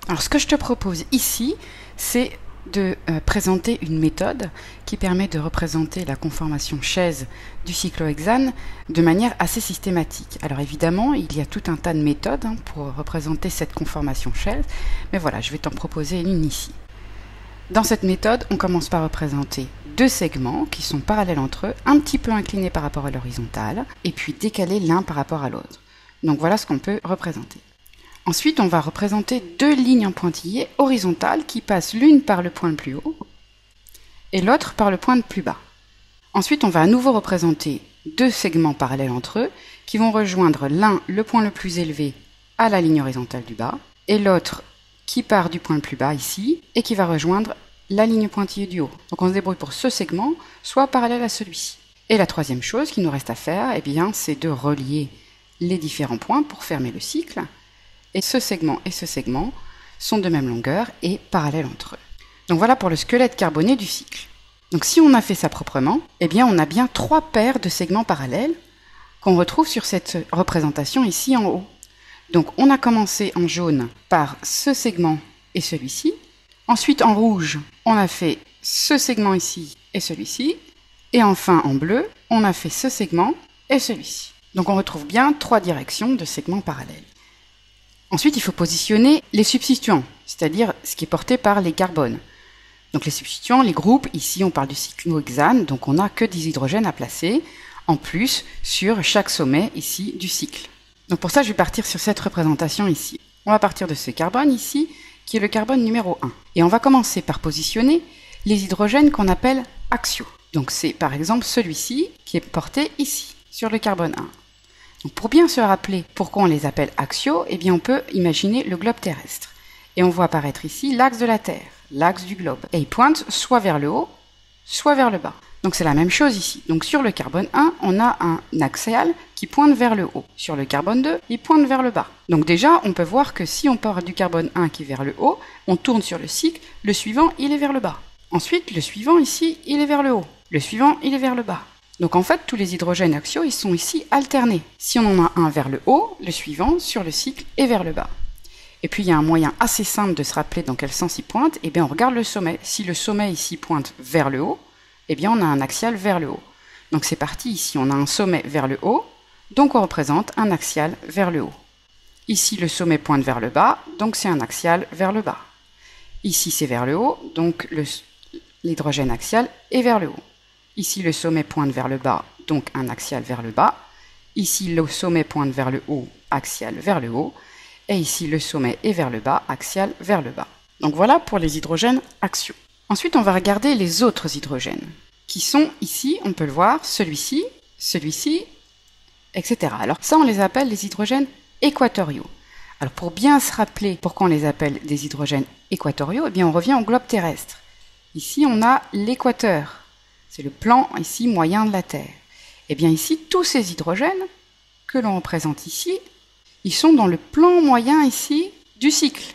Alors ce que je te propose ici, c'est de présenter une méthode qui permet de représenter la conformation chaise du cyclohexane de manière assez systématique. Alors évidemment, il y a tout un tas de méthodes pour représenter cette conformation chaise, mais voilà, je vais t'en proposer une ici. Dans cette méthode, on commence par représenter deux segments qui sont parallèles entre eux, un petit peu inclinés par rapport à l'horizontale, et puis décalés l'un par rapport à l'autre. Donc voilà ce qu'on peut représenter. Ensuite, on va représenter deux lignes en pointillés horizontales qui passent l'une par le point le plus haut et l'autre par le point le plus bas. Ensuite, on va à nouveau représenter deux segments parallèles entre eux qui vont rejoindre l'un le point le plus élevé à la ligne horizontale du bas et l'autre qui part du point le plus bas ici et qui va rejoindre la ligne pointillée du haut. Donc on se débrouille pour ce segment soit parallèle à celui-ci. Et la troisième chose qu'il nous reste à faire, c'est de relier les différents points pour fermer le cycle. Et ce segment sont de même longueur et parallèles entre eux. Donc voilà pour le squelette carboné du cycle. Donc si on a fait ça proprement, on a bien trois paires de segments parallèles qu'on retrouve sur cette représentation ici en haut. Donc on a commencé en jaune par ce segment et celui-ci. Ensuite en rouge, on a fait ce segment ici et celui-ci. Et enfin en bleu, on a fait ce segment et celui-ci. Donc on retrouve bien trois directions de segments parallèles. Ensuite, il faut positionner les substituants, c'est-à-dire ce qui est porté par les carbones. Donc les substituants, les groupes, ici on parle du cyclohexane, donc on n'a que des hydrogènes à placer, en plus sur chaque sommet ici du cycle. Donc pour ça, je vais partir sur cette représentation ici. On va partir de ce carbone ici, qui est le carbone numéro 1. Et on va commencer par positionner les hydrogènes qu'on appelle axiaux. Donc c'est par exemple celui-ci qui est porté ici, sur le carbone 1. Donc pour bien se rappeler pourquoi on les appelle axiaux, on peut imaginer le globe terrestre. Et on voit apparaître ici l'axe de la Terre, l'axe du globe. Et il pointe soit vers le haut, soit vers le bas. Donc c'est la même chose ici. Donc sur le carbone 1, on a un axial qui pointe vers le haut. Sur le carbone 2, il pointe vers le bas. Donc déjà, on peut voir que si on part du carbone 1 qui est vers le haut, on tourne sur le cycle, le suivant, il est vers le bas. Ensuite, le suivant ici, il est vers le haut. Le suivant, il est vers le bas. Donc en fait, tous les hydrogènes axiaux, ils sont ici alternés. Si on en a un vers le haut, le suivant, sur le cycle, est vers le bas. Et puis il y a un moyen assez simple de se rappeler dans quel sens il pointe. On regarde le sommet. Si le sommet ici pointe vers le haut, on a un axial vers le haut. Donc c'est parti, ici on a un sommet vers le haut, donc on représente un axial vers le haut. Ici le sommet pointe vers le bas, donc c'est un axial vers le bas. Ici c'est vers le haut, donc l'hydrogène axial est vers le haut. Ici, le sommet pointe vers le bas, donc un axial vers le bas. Ici, le sommet pointe vers le haut, axial vers le haut. Et ici, le sommet est vers le bas, axial vers le bas. Donc voilà pour les hydrogènes axiaux. Ensuite, on va regarder les autres hydrogènes, qui sont ici, on peut le voir, celui-ci, celui-ci, etc. Alors ça, on les appelle les hydrogènes équatoriaux. Alors pour bien se rappeler pourquoi on les appelle des hydrogènes équatoriaux, on revient au globe terrestre. Ici, on a l'équateur. C'est le plan ici moyen de la Terre. Ici, tous ces hydrogènes que l'on représente ici, ils sont dans le plan moyen ici du cycle.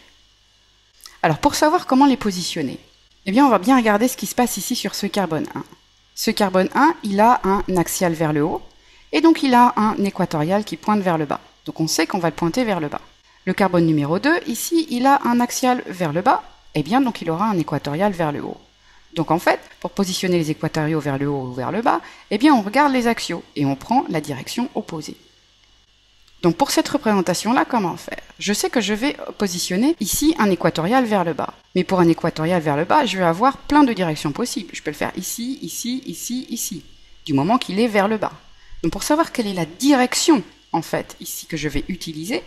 Alors pour savoir comment les positionner, on va bien regarder ce qui se passe ici sur ce carbone 1. Ce carbone 1, il a un axial vers le haut, et donc il a un équatorial qui pointe vers le bas. Donc on sait qu'on va le pointer vers le bas. Le carbone numéro 2, ici, il a un axial vers le bas, donc il aura un équatorial vers le haut. Donc en fait, pour positionner les équatoriaux vers le haut ou vers le bas, on regarde les axiaux et on prend la direction opposée. Donc pour cette représentation-là, comment faire? Je sais que je vais positionner ici un équatorial vers le bas. Mais pour un équatorial vers le bas, je vais avoir plein de directions possibles. Je peux le faire ici, ici, ici, ici, du moment qu'il est vers le bas. Donc pour savoir quelle est la direction, en fait, ici que je vais utiliser,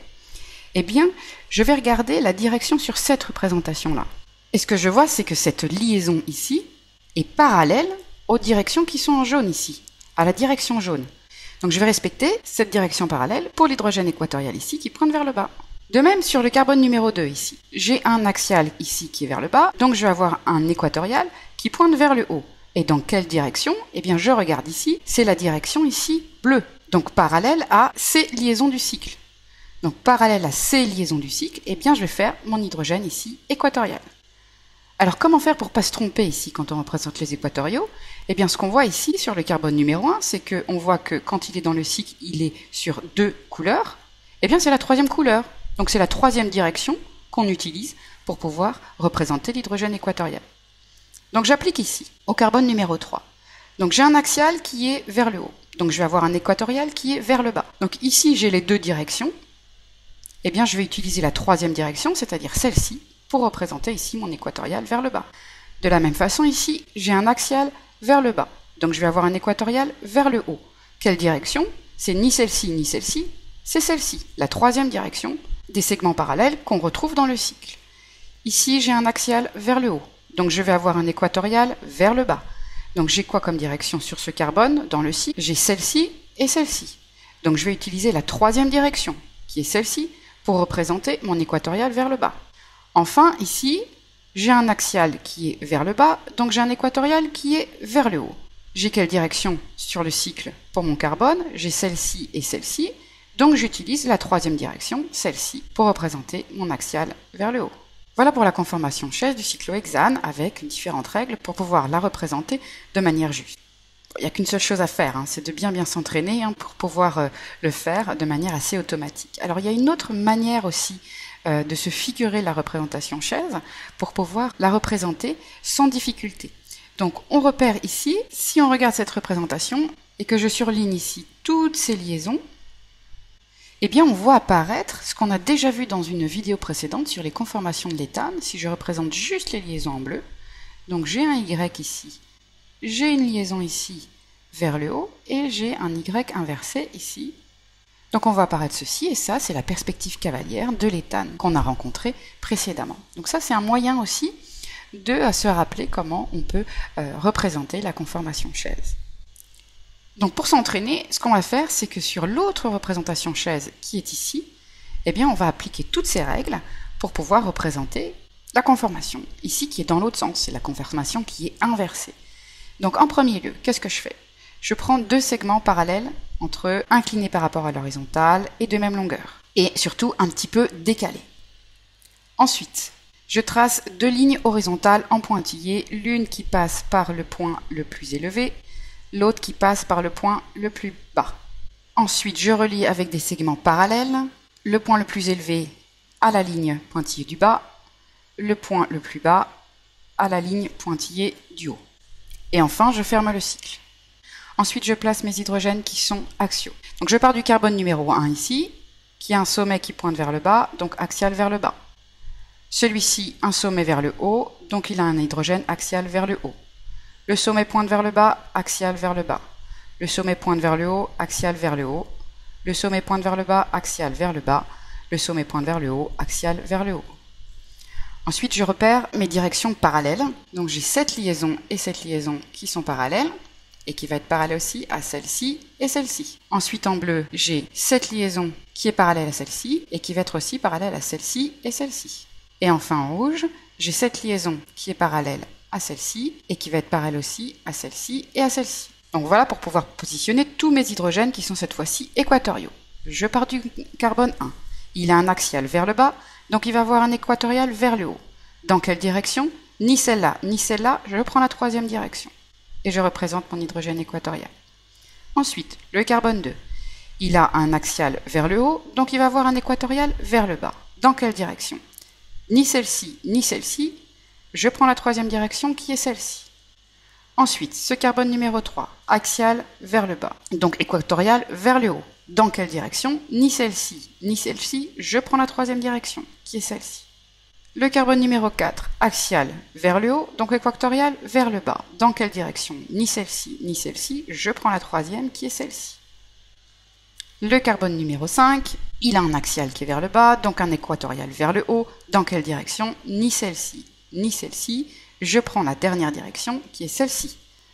je vais regarder la direction sur cette représentation-là. Et ce que je vois, c'est que cette liaison ici est parallèle aux directions qui sont en jaune ici, à la direction jaune. Donc je vais respecter cette direction parallèle pour l'hydrogène équatorial ici qui pointe vers le bas. De même sur le carbone numéro 2 ici, j'ai un axial ici qui est vers le bas, donc je vais avoir un équatorial qui pointe vers le haut. Et dans quelle direction? Je regarde ici, c'est la direction ici bleue, donc parallèle à ces liaisons du cycle. Donc parallèle à ces liaisons du cycle, je vais faire mon hydrogène ici équatorial. Alors comment faire pour ne pas se tromper ici quand on représente les équatoriaux? Ce qu'on voit ici sur le carbone numéro 1, c'est qu'on voit que quand il est dans le cycle, il est sur deux couleurs. C'est la troisième couleur. Donc c'est la troisième direction qu'on qu'on utilise pour pouvoir représenter l'hydrogène équatorial. Donc j'applique ici, au carbone numéro 3. Donc j'ai un axial qui est vers le haut. Donc je vais avoir un équatorial qui est vers le bas. Donc ici j'ai les deux directions. Eh bien je vais utiliser la troisième direction, c'est-à-dire celle-ci, pour représenter ici mon équatorial vers le bas. De la même façon ici, j'ai un axial vers le bas. Donc je vais avoir un équatorial vers le haut. Quelle direction? C'est ni celle-ci ni celle-ci, c'est celle-ci, la troisième direction des segments parallèles qu'on retrouve dans le cycle. Ici j'ai un axial vers le haut. Donc je vais avoir un équatorial vers le bas. Donc j'ai quoi comme direction sur ce carbone dans le cycle? J'ai celle-ci et celle-ci. Donc je vais utiliser la troisième direction, qui est celle-ci, pour représenter mon équatorial vers le bas. Enfin, ici, j'ai un axial qui est vers le bas, donc j'ai un équatorial qui est vers le haut. J'ai quelle direction sur le cycle pour mon carbone? J'ai celle-ci et celle-ci, donc j'utilise la troisième direction, celle-ci, pour représenter mon axial vers le haut. Voilà pour la conformation chaise du cyclohexane avec différentes règles pour pouvoir la représenter de manière juste. Il n'y a qu'une seule chose à faire, c'est de bien s'entraîner pour pouvoir le faire de manière assez automatique. Alors il y a une autre manière aussi de se figurer la représentation chaise pour pouvoir la représenter sans difficulté. Donc on repère ici, si on regarde cette représentation et que je surligne ici toutes ces liaisons, eh bien on voit apparaître ce qu'on a déjà vu dans une vidéo précédente sur les conformations de l'éthane. Si je représente juste les liaisons en bleu, donc j'ai un Y ici, j'ai une liaison ici vers le haut et j'ai un Y inversé ici. Donc on voit apparaître ceci, et ça c'est la perspective cavalière de l'éthane qu'on a rencontré précédemment. Donc ça c'est un moyen aussi de se rappeler comment on peut représenter la conformation chaise. Donc pour s'entraîner, ce qu'on va faire, c'est que sur l'autre représentation chaise qui est ici, eh bien on va appliquer toutes ces règles pour pouvoir représenter la conformation. Ici qui est dans l'autre sens, c'est la conformation qui est inversée. Donc en premier lieu, qu'est-ce que je fais? Je prends deux segments parallèles entre eux, inclinés par rapport à l'horizontale et de même longueur. Et surtout un petit peu décalés. Ensuite, je trace deux lignes horizontales en pointillés, l'une qui passe par le point le plus élevé, l'autre qui passe par le point le plus bas. Ensuite, je relie avec des segments parallèles, le point le plus élevé à la ligne pointillée du bas, le point le plus bas à la ligne pointillée du haut. Et enfin, je ferme le cycle. Ensuite, je place mes hydrogènes qui sont axiaux. Donc je pars du carbone numéro 1 ici, qui a un sommet qui pointe vers le bas, donc axial vers le bas. Celui-ci, un sommet vers le haut, donc il a un hydrogène axial vers le haut. Le sommet pointe vers le bas, axial vers le bas. Le sommet pointe vers le haut, axial vers le haut. Le sommet pointe vers le bas, axial vers le bas. Le sommet pointe vers le haut, axial vers le haut. Ensuite, je repère mes directions parallèles. Donc j'ai cette liaison et cette liaison qui sont parallèles, et qui va être parallèle aussi à celle-ci et celle-ci. Ensuite, en bleu, j'ai cette liaison qui est parallèle à celle-ci, et qui va être aussi parallèle à celle-ci et celle-ci. Et enfin, en rouge, j'ai cette liaison qui est parallèle à celle-ci, et qui va être parallèle aussi à celle-ci et à celle-ci. Donc voilà pour pouvoir positionner tous mes hydrogènes qui sont cette fois-ci équatoriaux. Je pars du carbone 1. Il a un axial vers le bas, donc il va avoir un équatorial vers le haut. Dans quelle direction? Ni celle-là, ni celle-là, je prends la troisième direction. Et je représente mon hydrogène équatorial. Ensuite, le carbone 2. Il a un axial vers le haut, donc il va avoir un équatorial vers le bas. Dans quelle direction? Ni celle-ci, ni celle-ci, je prends la troisième direction qui est celle-ci. Ensuite, ce carbone numéro 3, axial vers le bas, donc équatorial vers le haut. Dans quelle direction? Ni celle-ci, ni celle-ci, je prends la troisième direction qui est celle-ci. Le carbone numéro 4, axial vers le haut, donc équatorial vers le bas. Dans quelle direction? Ni celle-ci, ni celle-ci, je prends la troisième qui est celle-ci. Le carbone numéro 5, il a un axial qui est vers le bas, donc un équatorial vers le haut. Dans quelle direction? Ni celle-ci, ni celle-ci, je prends la dernière direction qui est celle-ci.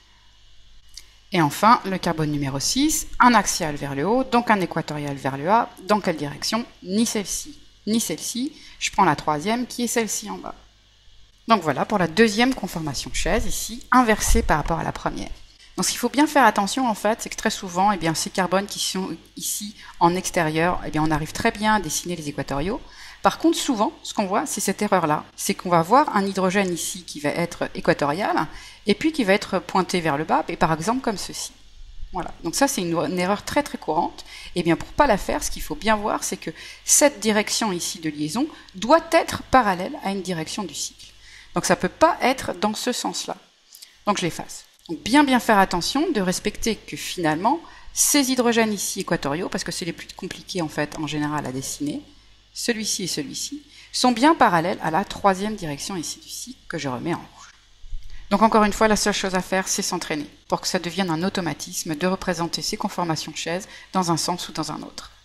Et enfin, le carbone numéro 6, un axial vers le haut, donc un équatorial vers le bas. Dans quelle direction? Ni celle-ci, ni celle-ci, je prends la troisième qui est celle-ci en bas. Donc voilà pour la deuxième conformation chaise ici, inversée par rapport à la première. Donc ce qu'il faut bien faire attention en fait, c'est que très souvent, ces carbones qui sont ici en extérieur, on arrive très bien à dessiner les équatoriaux. Par contre, souvent, ce qu'on voit, c'est cette erreur-là. C'est qu'on va voir un hydrogène ici qui va être équatorial, et puis qui va être pointé vers le bas, et par exemple comme ceci. Voilà. Donc ça, c'est une erreur très très courante. Et bien pour pas la faire, ce qu'il faut bien voir, c'est que cette direction ici de liaison doit être parallèle à une direction du cycle. Donc ça ne peut pas être dans ce sens-là. Donc je l'efface. Donc bien faire attention de respecter que finalement, ces hydrogènes ici équatoriaux, parce que c'est les plus compliqués en fait en général à dessiner, celui-ci et celui-ci, sont bien parallèles à la troisième direction ici du cycle que je remets en rouge. Donc encore une fois, la seule chose à faire, c'est s'entraîner pour que ça devienne un automatisme de représenter ces conformations chaises dans un sens ou dans un autre.